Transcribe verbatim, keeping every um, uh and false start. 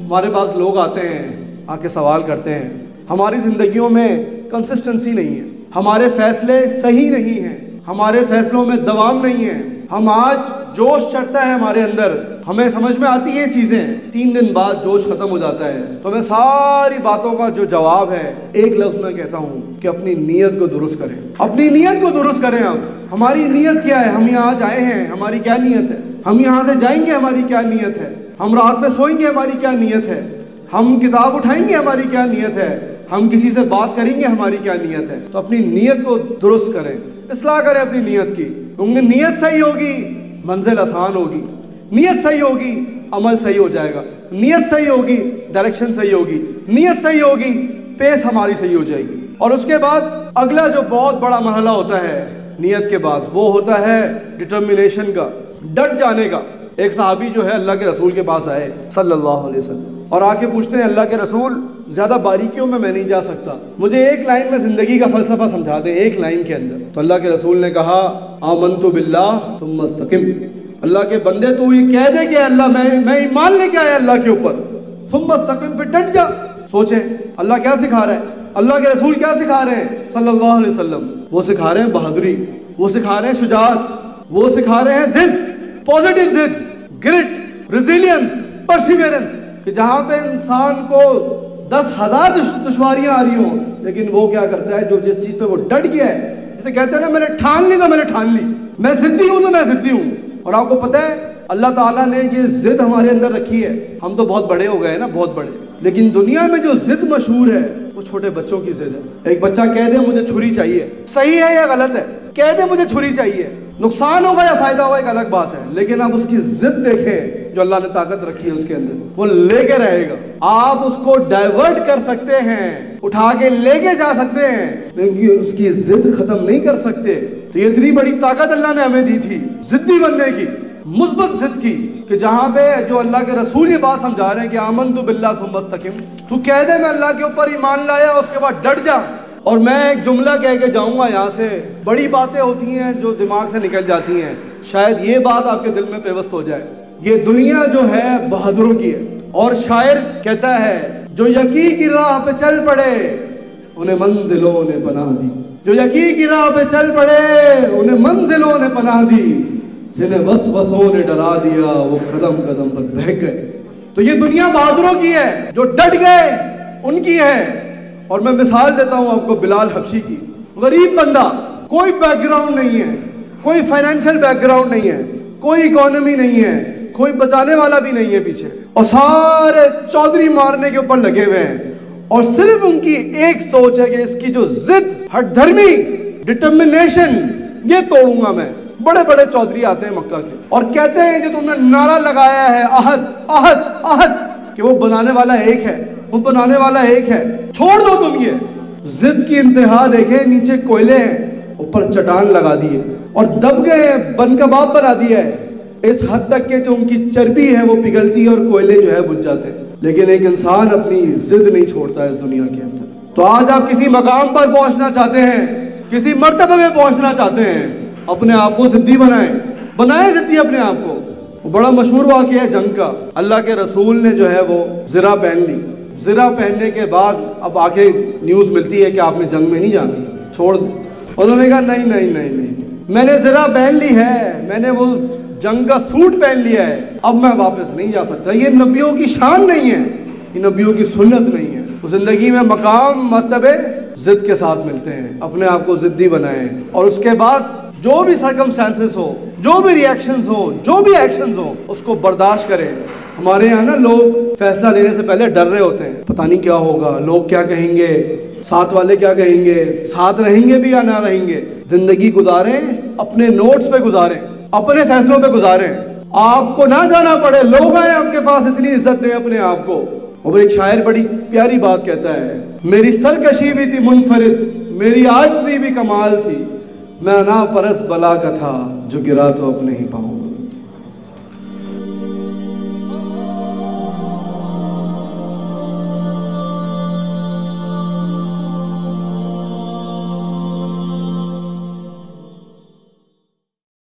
ہمارے پاس لوگ آتے ہیں، آ کے سوال کرتے ہیں، ہماری زندگیوں میں کنسسٹنسی نہیں ہے، ہمارے فیصلے صحیح نہیں ہیں، ہمارے فیصلوں میں دوام نہیں ہے، ہم آج جوش چڑھتا ہے ہمارے اندر، ہمیں سمجھ میں آتی ہیں چیزیں، تین دن بعد جوش ختم ہو جاتا ہے۔ تو میں ساری باتوں کا جو جواب ہے ایک لفظ میں کہتا ہوں کہ اپنی نیت کو درست کریں، اپنی نیت کو درست کریں۔ اب ہماری نیت کیا ہے؟ ہم یہاں آج آئے ہیں، ہماری کیا نیت ہے؟ ہم یہاں سے جائیں گے، ہماری کیا نیت ہے؟ ہم رات میں سوئیں گے، ہماری کیا نیت ہے؟ ہم کتاب اٹھائیں گے، ہماری کیا نیت ہے؟ ہم کسی سے بات کریں گے، ہماری کیا نیت ہے؟ تو اپنی نیت کو درست کریں، اصلاح کریں اپنی نیت کی، کیونکہ نیت صحیح ہوگی منزل آسان ہوگی، نیت صحیح ہوگی عمل صحیح ہو جائے گا، نیت صحیح ہوگی ڈائریکشن صحیح ہوگی، نیت صحیح ہوگی پیس ہماری صحیح ہو جائے گی۔ اور اس کے بعد اگلا جو بہت بڑا مرحلہ ہوتا ہے نیت کے بعد، وہ ہوتا ہے ڈٹرمنیشن کا، ڈٹ جانے کا۔ ایک صحابی جو ہے اللہ کے رسول کے پاس آئے صلی اللہ علیہ وسلم اور آ کے پوچھتے ہیں اللہ کے رسول زیادہ باریکیوں میں میں نہیں جا سکتا، مجھے ایک لائن میں زندگی کا فلسفہ سمجھا دیں، ایک لائن کے اندر۔ تو اللہ کے رسول نے کہا آمنت باللہ ثم استقم، اللہ کے بندے تو یہ کہہ دے کہ اللہ میں میں ایمان لے کے آیا اللہ کے اوپر، ثم استقم پہ ڈٹ جا۔ سوچیں اللہ کیا سکھا رہا ہے، اللہ کے رسول کیا سکھا رہے ہیں صلی اللہ علیہ وسلم؟ وہ سکھا رہے ہیں بہادری، وہ سکھا رہے ہیں شجاعت، وہ سکھا رہے ہیں ضد، پازیٹیو ضد، گرٹ، ریزیلینس، پرسیویرنس، کہ جہاں پہ انسان کو دس ہزار دشواریاں آ رہی ہوں لیکن وہ کیا کرتا ہے، جو جس چیز پہ وہ ڈٹ گیا ہے، جسے کہتے ہیں نا میں نے ٹھان لی تو میں نے ٹھان لی، میں ضدی ہوں تو میں ضدی ہوں۔ اور آپ کو پتہ ہے اللہ تعالیٰ نے یہ ضد ہمارے اندر رکھی ہے، ہم تو بہت بڑے ہو گئے نا، بہت بڑے، لیکن دنیا میں جو ضد مشہور ہے وہ چھوٹے بچوں کی ضد ہے۔ ایک بچہ کہہ دے مجھے چھری چاہیے، صحیح ہے یا غلط ہے؟ کہہ دے مجھے چھری چاہیے، نقصان ہوگا یا فائدہ ہوگا ایک الگ بات ہے، لیکن آپ اس کی ضد دیکھیں جو اللہ نے طاقت رکھی ہے اس کے اندر، وہ لے کے رہے گا۔ آپ اس کو ڈائیورٹ کر سکتے ہیں، اٹھا کے لے کے جا سکتے ہیں، لیکن اس کی ضد ختم نہیں کر سکتے۔ تو یہ اتنی بڑی طاقت اللہ نے ہمیں دی تھی ضدی بننے کی، مثبت ضد کی، کہ جہاں پہ جو اللہ کے رسول یہ بات سمجھا رہے ہیں کہ آمنت باللہ ثم استقم، تو کہہ دے میں اللہ کے اوپر ایمان لایا، اس کے بعد ڈٹ جا۔ اور میں ایک جملہ کہہ کے جاؤں گا یہاں سے، بڑی باتیں ہوتی ہیں جو دماغ سے نکل جاتی ہیں، شاید یہ بات آپ کے دل میں پیوست ہو جائے۔ یہ دنیا جو ہے بہادروں کی ہے، اور شاعر کہتا ہے جو یقین کی راہ پہ چل پڑے انہیں منزلوں نے پناہ دی، جو یقین کی راہ پہ چل پڑے انہیں منزلوں نے پناہ دی، جنہیں وسوسوں نے ڈرا دیا وہ قدم قدم پر بہک گئے۔ تو یہ دنیا بہادروں کی ہے، جو ڈٹ گئے ان کی ہے۔ اور میں مثال دیتا ہوں آپ کو بلال حبشی کی، غریب بندہ، کوئی بیک گراؤنڈ نہیں ہے، کوئی فائنینشیل بیک گراؤنڈ نہیں ہے، کوئی اکانومی نہیں ہے، کوئی بچانے والا بھی نہیں ہے پیچھے، اور سارے چودھری مارنے کے اوپر لگے ہوئے ہیں، اور صرف ان کی ایک سوچ ہے کہ اس کی جو ضد، ہٹ دھرمی، ڈٹرمنیشن، یہ توڑوں گا میں۔ بڑے بڑے چودھری آتے ہیں مکہ کے اور کہتے ہیں جو تم نے نعرہ لگایا ہے عہد عہد عہد، کہ وہ بنانے والا ایک ہے، وہ بنانے والا ایک ہے، چھوڑ دو تم یہ۔ ضد کی انتہا دیکھیں، نیچے کوئلے ہیں، اوپر چٹان لگا دیے اور دب گئے ہیں، بن کباب بنا دیا ہے، اس حد تک کہ جو ان کی چربی ہے وہ پگھلتی ہے اور کوئلے جو ہے بجھ جاتے ہیں، لیکن ایک انسان اپنی ضد نہیں چھوڑتا اس دنیا کے اندر۔ تو آج آپ کسی مقام پر پہنچنا چاہتے ہیں، کسی مرتبے میں پہنچنا چاہتے ہیں، اپنے آپ کو ضدی بنائیں، بنائیں ضدی اپنے آپ کو۔ بڑا مشہور واقعہ ہے جنگ کا، اللہ کے رسول نے جو ہے وہ زرہ پہن لی، زرہ پہننے کے بعد اب آگے نیوز ملتی ہے کہ آپ نے جنگ میں نہیں جانا، چھوڑ دیں۔ انہوں نے کہا نہیں نہیں نہیں نہیں، میں نے زرہ پہن لی ہے، میں نے وہ جنگ کا سوٹ پہن لیا ہے، اب میں واپس نہیں جا سکتا۔ یہ نبیوں کی شان نہیں ہے، یہ نبیوں کی سنت نہیں ہے۔ تو زندگی میں مقام مرتبے ضد کے ساتھ ملتے ہیں، اپنے آپ کو ضدی بنائیں، اور اس کے بعد جو بھی سرکمسٹانسز ہو، جو بھی ریئیکشنز ہو، جو بھی ایکشنز ہو، اس کو برداشت کریں۔ ہمارے یہاں نا لوگ فیصلہ لینے سے پہلے ڈر رہے ہوتے ہیں، پتہ نہیں کیا ہوگا، لوگ کیا کہیں گے، ساتھ والے کیا کہیں گے، ساتھ رہیں گے بھی یا نہ رہیں گے۔ زندگی گزاریں، اپنے نوٹس پہ گزاریں، اپنے فیصلوں پہ گزاریں، آپ کو نہ جانا پڑے، لوگ آئیں آپ کے پاس، اتنی عزت دیں اپنے آپ کو۔ اور ایک شاعر بڑی پیاری بات کہتا ہے، میری سرکشی بھی تھی منفرد، میری عاجزی بھی کمال تھی، میں نا پرس بلا کا تھا جو گرا تو اپنے ہی پاؤں۔